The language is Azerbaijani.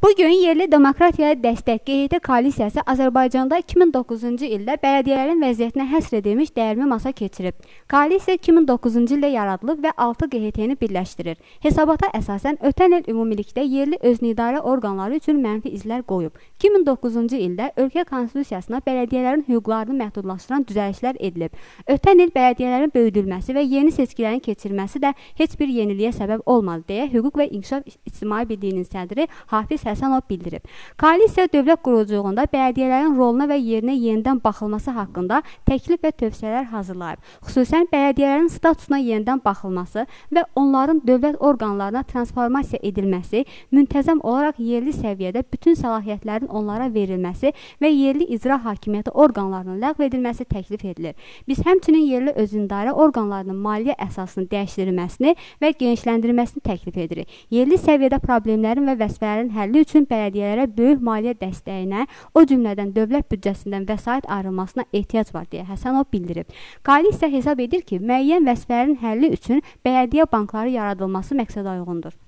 Bugün Yerli Demokratiyaya Dəstək QHT Koalisiyası Azərbaycanda 2009-cu ildə bələdiyyələrin vəziyyətinə həsr edilmiş dəyərli masa keçirib. Koalisiya 2009-cu ildə yaradılıb və 6 QHT-ni birləşdirir. Hesabata əsasən ötən il ümumilikdə yerli özünüidarə orqanları üçün mənfi izlər qoyub. 2009-cu ildə ölkə konstitusiyasına bələdiyyələrin hüquqlarını məhdudlaşdıran düzəlişlər edilib. Ötən il bələdiyyələrin böyüdülməsi və yeni seçkilərin keçirilməsi də heç bir yeniliyə səbəb olmadı, deyə Hüquq və İnkişaf İctimai Birliyinin sədri Hafiz Həsənov bildirib. Koalisiya dövlət quruculuğunda bələdiyyələrin roluna və yerinə yenidən baxılması haqqında təklif və tövsiyələr hazırlayıb. Xüsusən bələdiyyələrin statusuna yenidən baxılması və onların dövlət orqanlarına transformasiya edilməsi, müntəzəm olaraq yerli səviyyədə bütün səlahiyyətlərin onlara verilməsi və yerli icra hakimiyyəti orqanlarının ləğv edilməsi təklif edilir. Biz həmçinin yerli özünüidarə orqanlarının maliyyə əsasının dəyişdirilməsini və genişləndirilməsini təklif edirik. Yerli səviyyədə problemlərin və vəzifələrin həlli üçün bələdiyyələrə böyük maliyyə dəstəyinə, o cümlədən dövlət büdcəsindən vəsait ayrılmasına ehtiyac var, deyə Həsənov bildirib. Koalisiya hesab edir ki, müəyyən vəzifələrin həlli üçün bələdiyyə bankları yaradılması məqsədə uyğundur.